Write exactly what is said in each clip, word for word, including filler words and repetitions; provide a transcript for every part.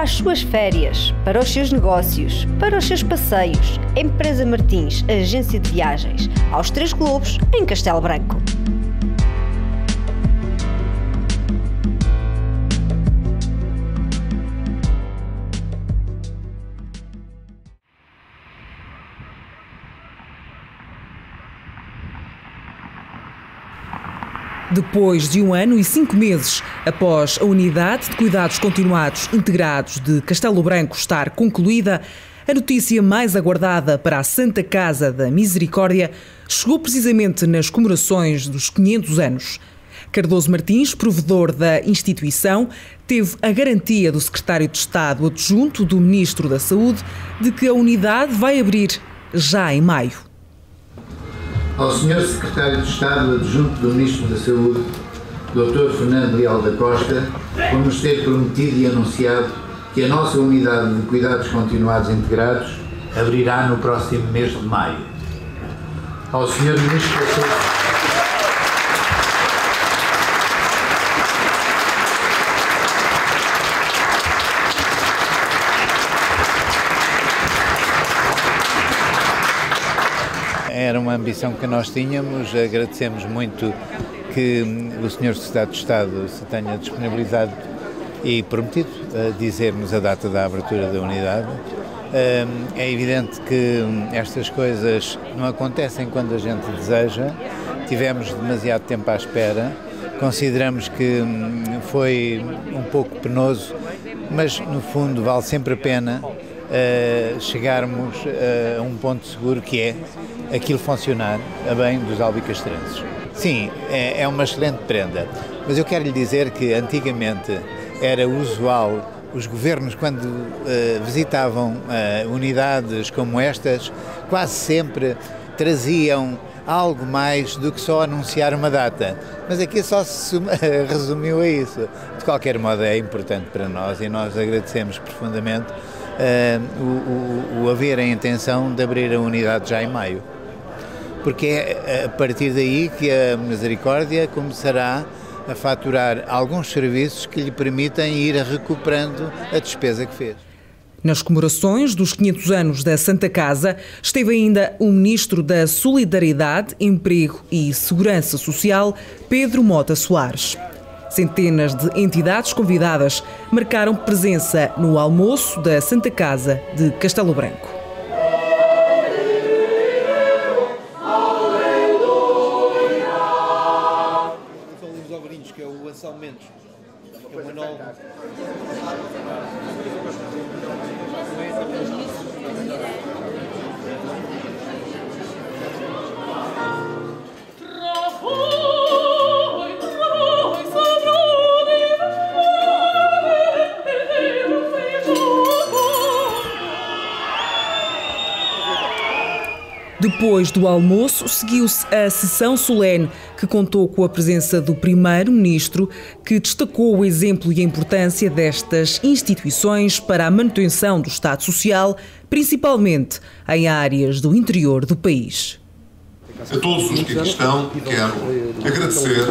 as suas férias, para os seus negócios, para os seus passeios. Empresa Martins, agência de viagens, aos Três Globos, em Castelo Branco. Depois de um ano e cinco meses após a Unidade de Cuidados Continuados Integrados de Castelo Branco estar concluída, a notícia mais aguardada para a Santa Casa da Misericórdia chegou precisamente nas comemorações dos quinhentos anos. Cardoso Martins, provedor da instituição, teve a garantia do secretário de Estado adjunto do Ministro da Saúde de que a unidade vai abrir já em maio. Ao senhor Secretário de Estado Adjunto do Ministro da Saúde, doutor Fernando Leal da Costa, por nos ter prometido e anunciado que a nossa Unidade de Cuidados Continuados Integrados abrirá no próximo mês de maio. Ao senhor Ministro da Saúde... Era uma ambição que nós tínhamos, agradecemos muito que o senhor Secretário de Estado se tenha disponibilizado e prometido dizer-nos a data da abertura da unidade. É evidente que estas coisas não acontecem quando a gente deseja, tivemos demasiado tempo à espera, consideramos que foi um pouco penoso, mas no fundo vale sempre a pena chegarmos a um ponto seguro que é aquilo funcionar a bem dos albicastrenses. Sim, é, é uma excelente prenda, mas eu quero lhe dizer que antigamente era usual os governos, quando uh, visitavam uh, unidades como estas, quase sempre traziam algo mais do que só anunciar uma data, mas aqui só se resumiu a isso. De qualquer modo é importante para nós e nós agradecemos profundamente uh, o, o, o haver a intenção de abrir a unidade já em maio. Porque é a partir daí que a Misericórdia começará a faturar alguns serviços que lhe permitem ir recuperando a despesa que fez. Nas comemorações dos quinhentos anos da Santa Casa, esteve ainda o Ministro da Solidariedade, Emprego e Segurança Social, Pedro Mota Soares. Centenas de entidades convidadas marcaram presença no almoço da Santa Casa de Castelo Branco. Que é o Anselmo Mendes, que é o Manuel. Depois do almoço, seguiu-se a sessão solene, que contou com a presença do Primeiro-Ministro, que destacou o exemplo e a importância destas instituições para a manutenção do Estado Social, principalmente em áreas do interior do país. A todos os que aqui estão, quero agradecer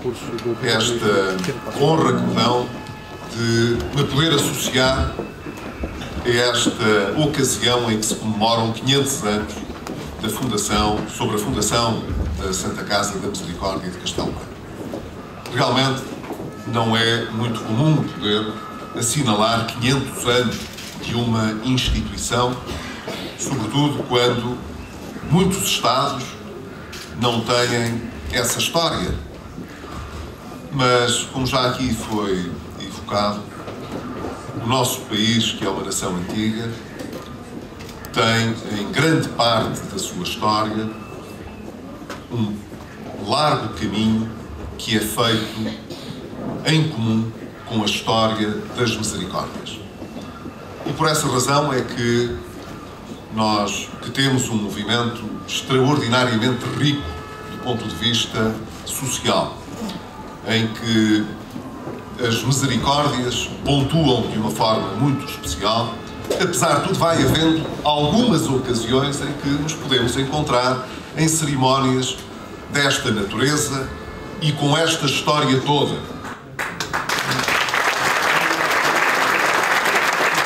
esta honra que me dão de me poder associar a esta ocasião em que se comemoram quinhentos anos da fundação, sobre a fundação da Santa Casa da Misericórdia de Castelo Branco. Realmente não é muito comum poder assinalar quinhentos anos de uma instituição, sobretudo quando muitos Estados não têm essa história. Mas, como já aqui foi evocado, o nosso país, que é uma nação antiga, tem, em grande parte da sua história, um largo caminho que é feito em comum com a história das misericórdias. E por essa razão é que nós, que temos um movimento extraordinariamente rico do ponto de vista social, em que as misericórdias pontuam de uma forma muito especial. Apesar de tudo, vai havendo algumas ocasiões em que nos podemos encontrar em cerimónias desta natureza e com esta história toda.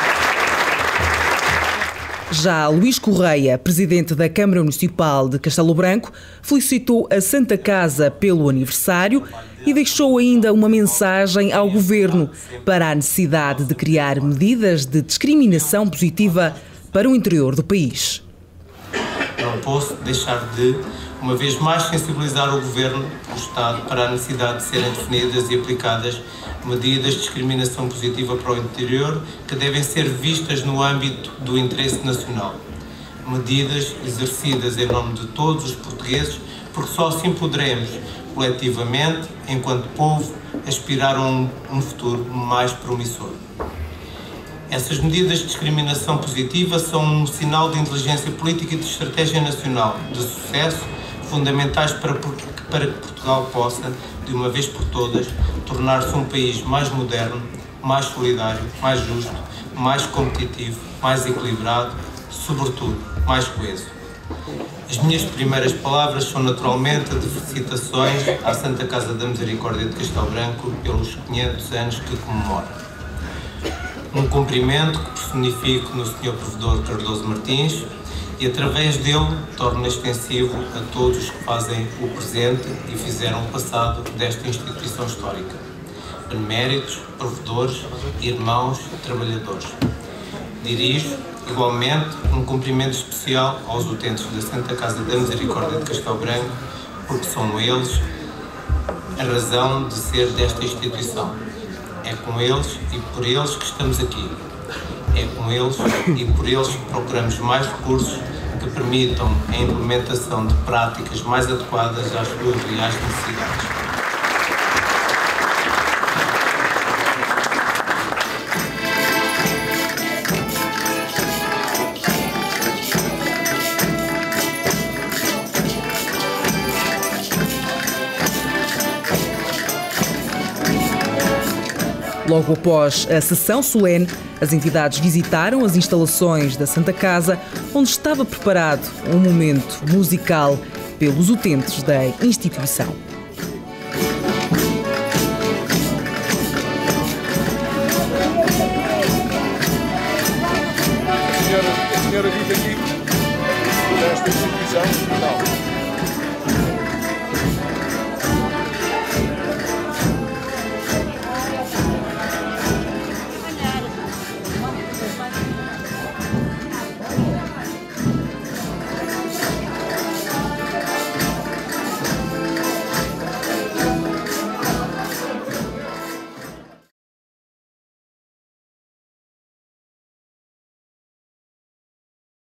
Já Luís Correia, presidente da Câmara Municipal de Castelo Branco, felicitou a Santa Casa pelo aniversário e deixou ainda uma mensagem ao Governo para a necessidade de criar medidas de discriminação positiva para o interior do país. Não posso deixar de, uma vez mais, sensibilizar o Governo e o Estado para a necessidade de serem definidas e aplicadas medidas de discriminação positiva para o interior que devem ser vistas no âmbito do interesse nacional. Medidas exercidas em nome de todos os portugueses, porque só assim poderemos, coletivamente, enquanto povo, aspirar a um, um futuro mais promissor. Essas medidas de discriminação positiva são um sinal de inteligência política e de estratégia nacional de sucesso, fundamentais para, para que Portugal possa, de uma vez por todas, tornar-se um país mais moderno, mais solidário, mais justo, mais competitivo, mais equilibrado, sobretudo, mais coeso. As minhas primeiras palavras são naturalmente de felicitações à Santa Casa da Misericórdia de Castelo Branco pelos quinhentos anos que comemora. Um cumprimento que personifico no senhor Provedor Cardoso Martins e, através dele, torna extensivo a todos os que fazem o presente e fizeram o passado desta instituição histórica. Beneméritos, provedores, irmãos, trabalhadores. Dirijo, igualmente, um cumprimento especial aos utentes da Santa Casa da Misericórdia de Castelo Branco, porque são eles a razão de ser desta instituição. É com eles e por eles que estamos aqui. É com eles e por eles que procuramos mais recursos que permitam a implementação de práticas mais adequadas às suas reais necessidades. Logo após a sessão solene, as entidades visitaram as instalações da Santa Casa, onde estava preparado um momento musical pelos utentes da instituição. A senhora, a senhora vive aqui, nesta instituição? Não.